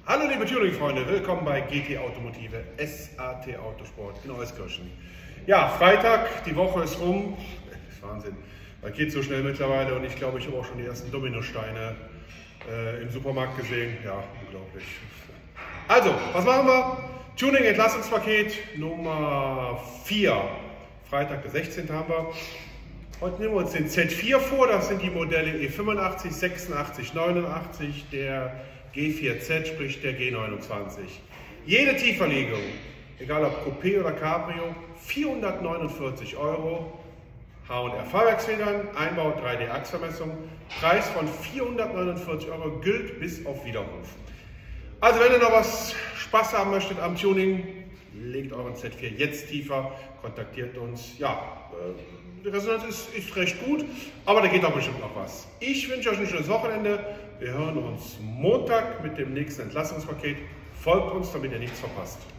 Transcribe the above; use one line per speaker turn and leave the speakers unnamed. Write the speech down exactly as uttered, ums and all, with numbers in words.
Hallo liebe Tuning-Freunde, willkommen bei G T Automotive, S A T Autosport in Euskirchen. Ja, Freitag, die Woche ist rum. Das ist Wahnsinn, das geht so schnell mittlerweile und ich glaube, ich habe auch schon die ersten Dominosteine äh, im Supermarkt gesehen. Ja, unglaublich. Also, was machen wir? Tuning-Entlastungspaket Nummer vier. Freitag, der sechzehnte haben wir. Heute nehmen wir uns den Z vier vor, das sind die Modelle E fünfundachtzig, sechsundachtzig, neunundachtzig, der G vier Z, sprich der G neunundzwanzig. Jede Tieferlegung, egal ob Coupé oder Cabrio, vierhundertneunundvierzig Euro. H und R Fahrwerksfedern, Einbau drei D Achsvermessung, Preis von vierhundertneunundvierzig Euro, gilt bis auf Widerruf. Also wenn ihr noch was Spaß haben möchtet am Tuning, legt euren Z vier jetzt tiefer, kontaktiert uns. Ja, äh, die Resonanz ist, ist recht gut, aber da geht auch bestimmt noch was. Ich wünsche euch ein schönes Wochenende. Wir hören uns Montag mit dem nächsten Entlastungspaket. Folgt uns, damit ihr nichts verpasst.